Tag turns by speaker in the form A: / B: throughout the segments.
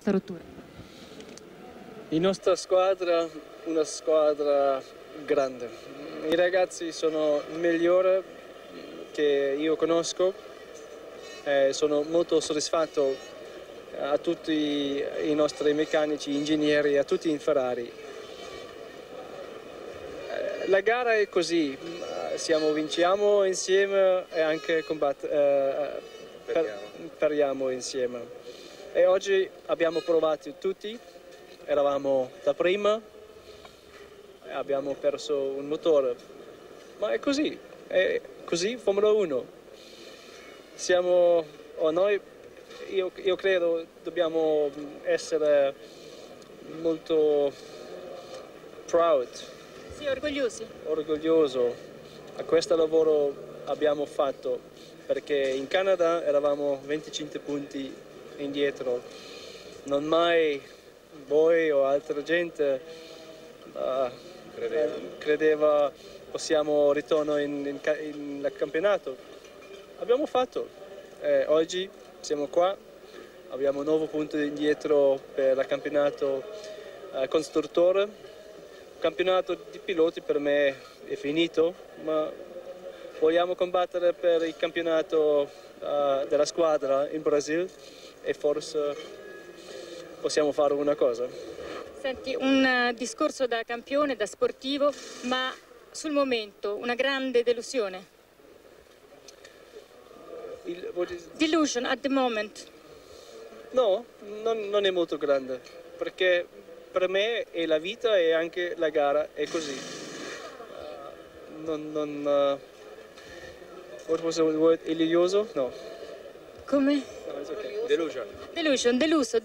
A: questa rottura?
B: La nostra squadra, una squadra grande. I ragazzi sono i migliori che io conosco. Sono molto soddisfatto a tutti i nostri meccanici, ingegneri, a tutti in Ferrari. La gara è così, vinciamo insieme e anche perdiamo insieme. E oggi abbiamo provato tutti, eravamo da prima, abbiamo perso un motore, ma è così Formula 1. Io credo dobbiamo essere molto proud.
A: Sì,
B: Orgoglioso a questo lavoro abbiamo fatto, perché in Canada eravamo 25 punti indietro. Non mai voi o altra gente credeva possiamo ritornare in campionato. Abbiamo fatto. Oggi siamo qua, abbiamo 9 punti indietro per il campionato costruttore. Il campionato di piloti per me è finito, ma vogliamo combattere per il campionato della squadra in Brasile e forse possiamo fare una cosa.
A: Senti, un discorso da campione, da sportivo, ma sul momento una grande delusione. Delusion at the moment.
B: No, non è molto grande, perché per me è la vita e anche la gara è così. What was the word? Illuso? No.
A: Come?
B: No, it's okay.
A: Deluso.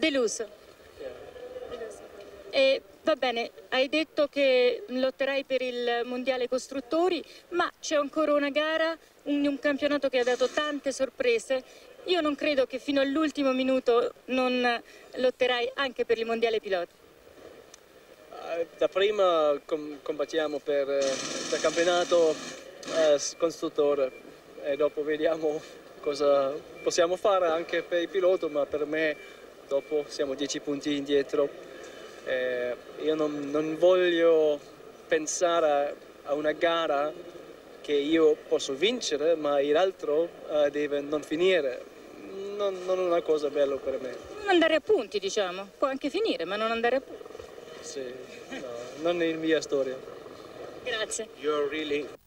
A: E va bene, hai detto che lotterai per il mondiale costruttori, ma c'è ancora una gara, un campionato che ha dato tante sorprese. Io non credo che fino all'ultimo minuto non lotterai anche per il mondiale piloti.
B: Da prima combattiamo per il campionato costruttore e dopo vediamo cosa possiamo fare anche per il pilota, ma per me dopo siamo 10 punti indietro. Io non voglio pensare a una gara che io posso vincere, ma l'altro deve non finire. Non è una cosa bella per me.
A: Non andare a punti, diciamo. Può anche finire, ma non andare a punti.
B: Sì, no, non è la mia storia.
A: Grazie.
C: You're really